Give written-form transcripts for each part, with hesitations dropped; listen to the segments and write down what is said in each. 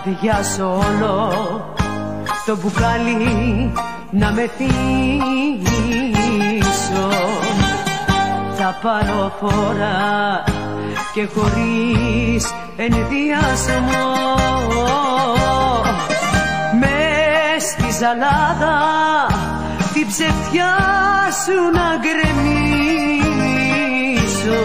αδειάσω όλο το μπουκάλι να μεθύσω. Θα πάρω φόρα και χωρίς ενδιασμό μες στη ζαλάδα την ψευτιά σου να γκρεμίσω,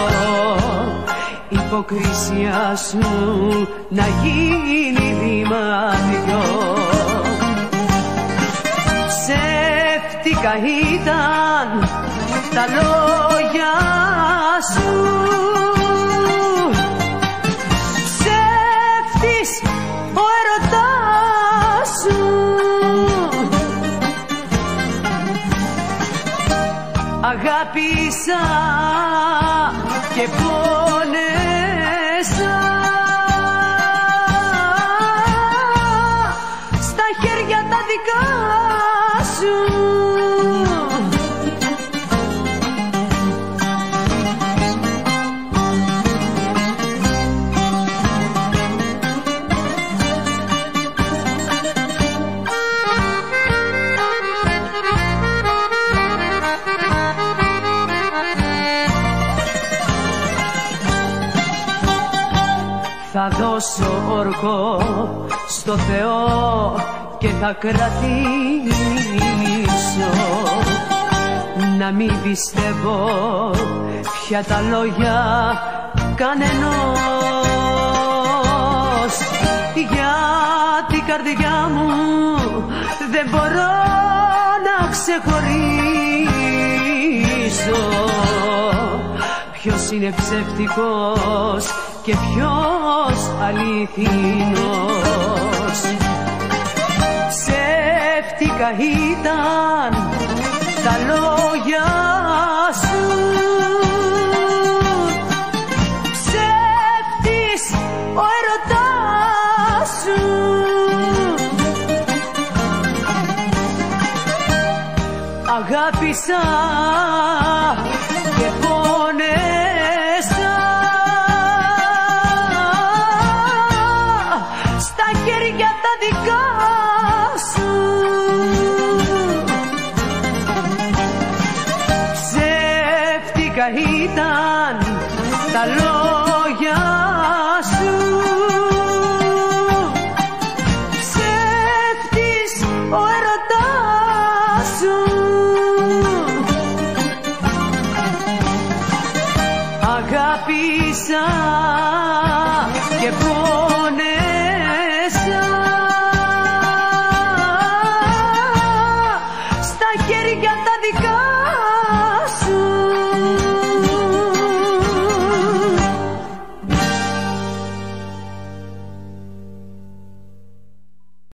υποκρισία σου να γίνει ρημαδιό. Ψεύτικα ήταν τα λόγια σου, ψεύτης ο έρωτάς σου. Αγάπησα και πόνεσα στα χέρια τα δικά σου. Θα δώσω όρκο στο Θεό και θα κρατήσω να μην πιστεύω πια τα λόγια κανενός, για την καρδιά μου δεν μπορώ να ξεχωρίσω ποιος είναι ψεύτικος και ποιος αληθινός. Ψεύτικα ήταν τα λόγια σου, ψεύτης ο έρωτάς σου. Αγάπησα και πόνεσα στα χέρια τα δικά σου. Ψεύτικα ήταν τα λόγια σου, ψεύτης ο έρωτάς σου. Αγάπησα και